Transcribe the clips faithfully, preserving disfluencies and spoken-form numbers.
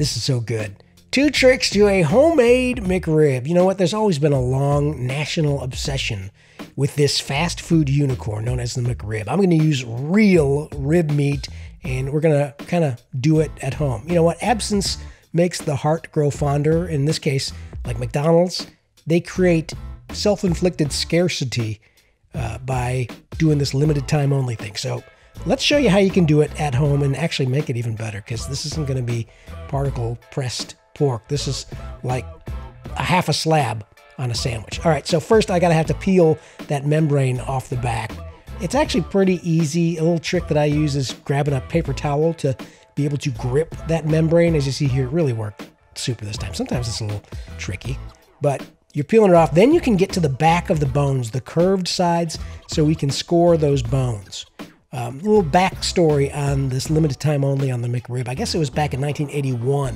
This is so good. Two tricks to a homemade McRib. You know what? There's always been a long national obsession with this fast food unicorn known as the McRib. I'm going to use real rib meat, and we're going to kind of do it at home. You know what? Absence makes the heart grow fonder. In this case, like McDonald's, they create self-inflicted scarcity uh, by doing this limited time only thing. So let's show you how you can do it at home and actually make it even better, because this isn't going to be particle pressed pork. This is like a half a slab on a sandwich. All right, so first I gotta have to peel that membrane off the back. It's actually pretty easy. A little trick that I use is grabbing a paper towel to be able to grip that membrane. As you see here, it really worked super this time. Sometimes it's a little tricky, but you're peeling it off. Then you can get to the back of the bones, the curved sides, so we can score those bones. Um, a little backstory on this limited time only on the McRib. I guess it was back in nineteen eighty-one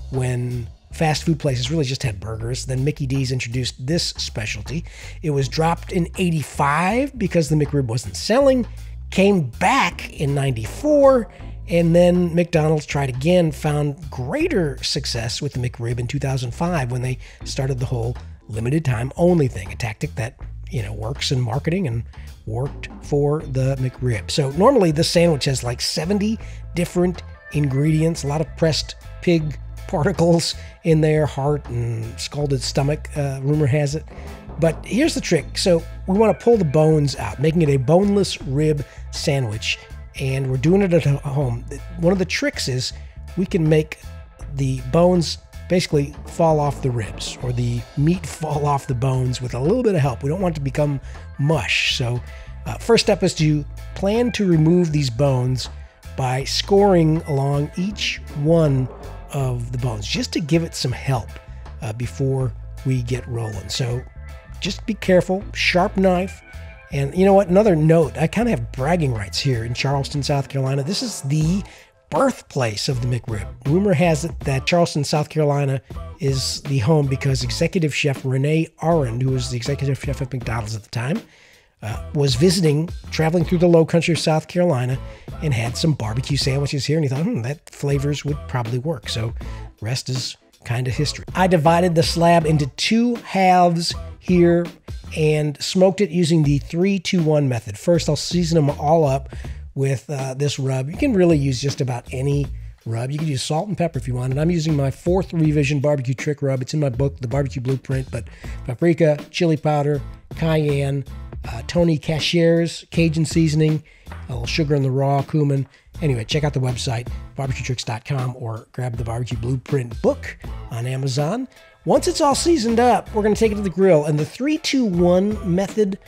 when fast food places really just had burgers. Then Mickey D's introduced this specialty. It was dropped in eighty-five because the McRib wasn't selling, came back in ninety-four, and then McDonald's tried again, found greater success with the McRib in two thousand five when they started the whole limited time only thing, a tactic that, you know, works in marketing and worked for the McRib. So normally this sandwich has like seventy different ingredients, a lot of pressed pig particles in there, heart and scalded stomach, uh, rumor has it. But here's the trick. So we want to pull the bones out, making it a boneless rib sandwich, and we're doing it at home. One of the tricks is we can make the bones basically fall off the ribs, or the meat fall off the bones with a little bit of help. We don't want it to become mush. So uh, first step is to plan to remove these bones by scoring along each one of the bones, just to give it some help uh, before we get rolling. So just be careful, sharp knife. And you know what, another note, I kind of have bragging rights here in Charleston, South Carolina. This is the birthplace of the McRib. Rumor has it that Charleston, South Carolina is the home because executive chef Renee Arend, who was the executive chef at McDonald's at the time, uh, was visiting, traveling through the low country of South Carolina, and had some barbecue sandwiches here, and he thought, hmm, that flavors would probably work. So rest is kind of history. I divided the slab into two halves here and smoked it using the three two one method. First, I'll season them all up with uh, this rub. You can really use just about any rub. You can use salt and pepper if you want, and I'm using my fourth revision barbecue trick rub. It's in my book, The Barbecue Blueprint, but paprika, chili powder, cayenne, uh, Tony Cachier's Cajun seasoning, a little sugar in the raw, cumin. Anyway, check out the website, barbecue tricks dot com, or grab the Barbecue Blueprint book on Amazon. Once it's all seasoned up, we're going to take it to the grill, and the three two one method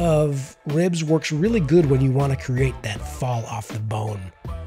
of ribs works really good when you want to create that fall off the bone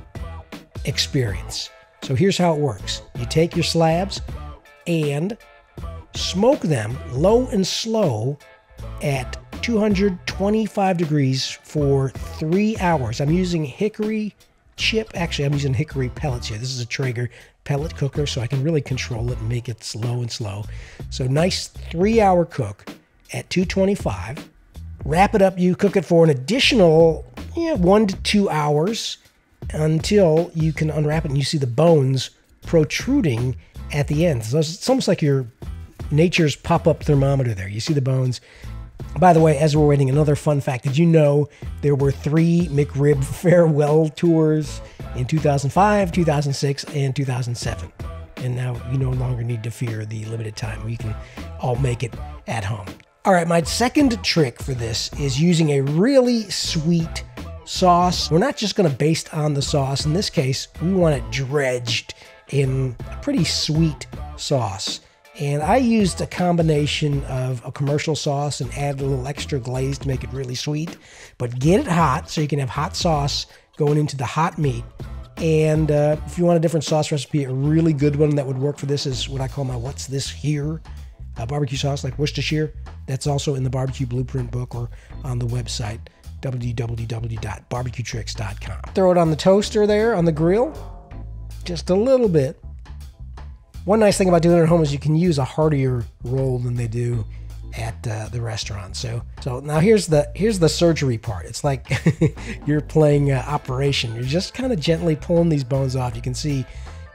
experience. So here's how it works. You take your slabs and smoke them low and slow at two hundred twenty-five degrees for three hours. I'm using hickory chip. Actually, I'm using hickory pellets here. This is a Traeger pellet cooker, so I can really control it and make it slow and slow. So nice three-hour cook at two twenty-five. Wrap it up. You cook it for an additional yeah, one to two hours until you can unwrap it and you see the bones protruding at the end. So it's almost like your nature's pop-up thermometer there. You see the bones. By the way, as we're waiting, another fun fact. Did you know there were three McRib farewell tours in two thousand five, two thousand six, and two thousand seven? And now you no longer need to fear the limited time. We can all make it at home. All right, my second trick for this is using a really sweet sauce. We're not just going to base on the sauce. In this case, we want it dredged in a pretty sweet sauce. And I used a combination of a commercial sauce and added a little extra glaze to make it really sweet. But get it hot so you can have hot sauce going into the hot meat. And uh, if you want a different sauce recipe, a really good one that would work for this is what I call my What's This Here uh, barbecue sauce, like Worcestershire. That's also in the Barbecue Blueprint book or on the website, w w w dot barbecue tricks dot com. Throw it on the toaster there, on the grill, just a little bit. One nice thing about doing it at home is you can use a heartier roll than they do at uh, the restaurant. So, so now here's the here's the surgery part. It's like you're playing uh, operation. You're just kind of gently pulling these bones off. You can see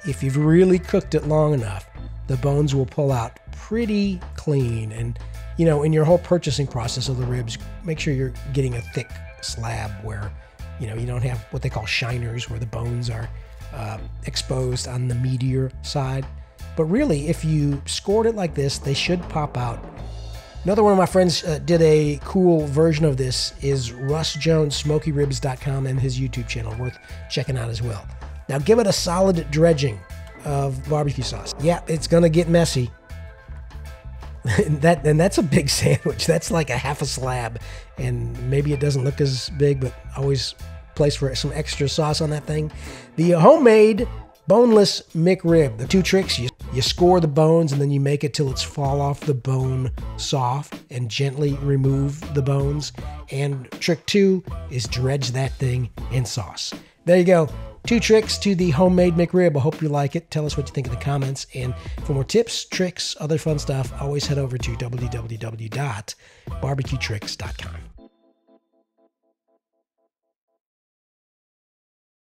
if you've really cooked it long enough, the bones will pull out pretty clean. And, you know, in your whole purchasing process of the ribs, make sure you're getting a thick slab where, you know, you don't have what they call shiners, where the bones are uh, exposed on the meatier side. But really, if you scored it like this, they should pop out. Another one of my friends uh, did a cool version of this is Russ Jones Smoky Ribs dot com and his YouTube channel, worth checking out as well. Now give it a solid dredging of barbecue sauce. Yeah, it's gonna get messy. and, that, and that's a big sandwich. That's like a half a slab. And maybe it doesn't look as big, but always place for some extra sauce on that thing. The homemade boneless McRib. The two tricks, you, you score the bones and then you make it till it's fall off the bone soft and gently remove the bones. And trick two is dredge that thing in sauce. There you go. Two tricks to the homemade McRib. I hope you like it. Tell us what you think in the comments. And for more tips, tricks, other fun stuff, always head over to w w w dot barbecue tricks dot com.